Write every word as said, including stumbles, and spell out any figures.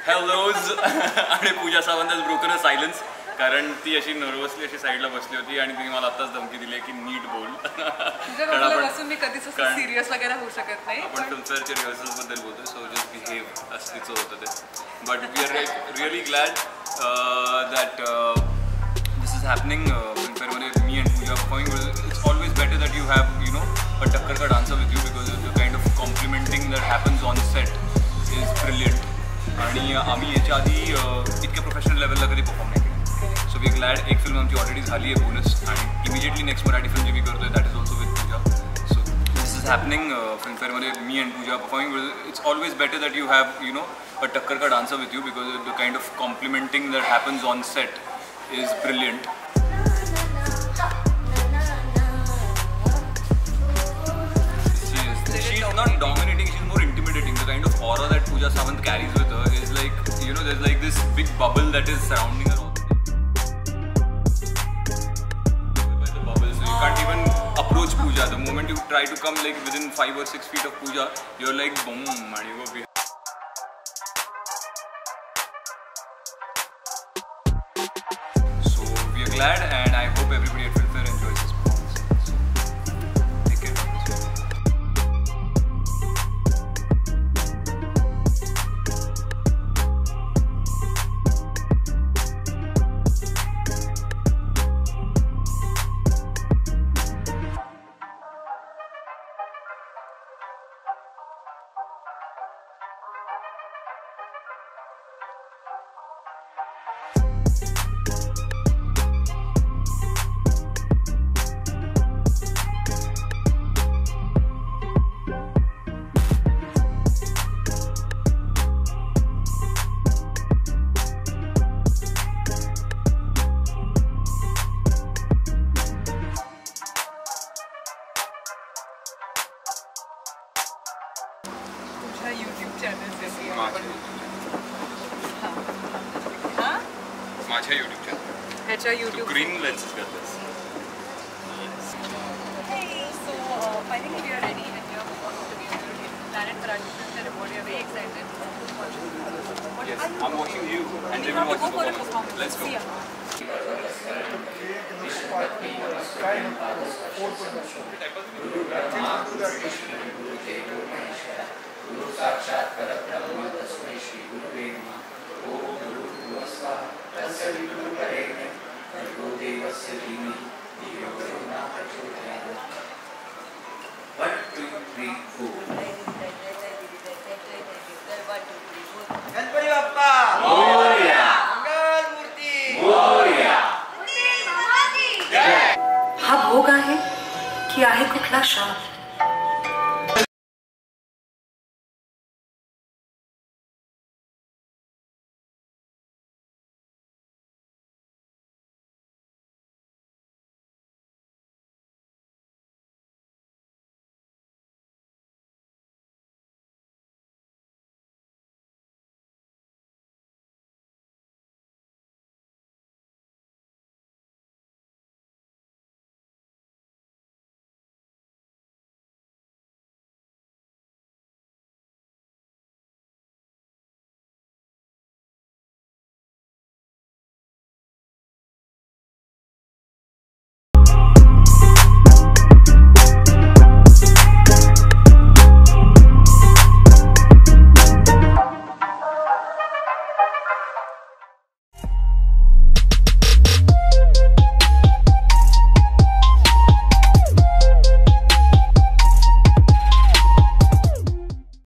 हॅलोज आणि Pooja Sawant has broken a silence कारण ती अशी नर्वसली अशी साईडला बसली होती आणि तिने मला आत्ताच धमकी दिली की नीट बोल. कारण आपण बसून मी कधीच असं सिरियस वगैरे होऊ शकत नाही. आपण फिल्मफेअरच्या रिहर्सल्स बद्दल बोलतोय सो जस्ट बिहेव असं तिचं होतं ते. But we are really glad that this is happening फिल्मफेअरमध्ये मी and Pooja performing. It's always better that you have you know a टक्कर का dancer with you because the kind of complimenting that happens on set is brilliant. आणि आम्ही याच्या आधी इतक्या professional लेवलला कधी परफॉर्म नाही केलं. So we are glad. एक फिल्म आमची ऑलरेडी झाली आहे बोनस आणि इमिजिएटली नेक्स्ट मराठी फिल्म जी मी करतोय that is also with Pooja. So this is happening फिल्मफेअरमध्ये मी and Pooja performing. It's always better that you have you know a टक्कर का dancer with you because the kind of complimenting that happens on set is brilliant. She is not dominating, she is more intimidating. The kind of aura that Pooja Sawant carries with her is like, you know, there's like this big bubble that is surrounding her all the time. By the bubble, so you can't even approach Pooja. The moment you try to come like within five or six feet of Pooja, you're like boom, and you go behind. So we are glad, and I hope everybody at Filmfare enjoys this. YouTube channel माझ्या YouTube channel. ह्याच्या YouTube. Green lenses got this. Hey, so uh, finally we are ready and we are going to be able to Planet Marathi Filmfare Award. We are very excited. What Yes, I'm watching you and they will watch the performance. Let's go. गुरु साक्षात् परब्रह्म तस्मै श्री गुरुवे नमः. ओम भूर्भुवस्सुवः तस्य वितुर्वरेण्यं भर्गो देवस्य धीमहि धियो यो नः प्रचोदयात्. One, two, three, four. Ganpati Bappa Morya. मंगल मूर्ती मोरया. हा भोग आहे की आहे कुठला शाप?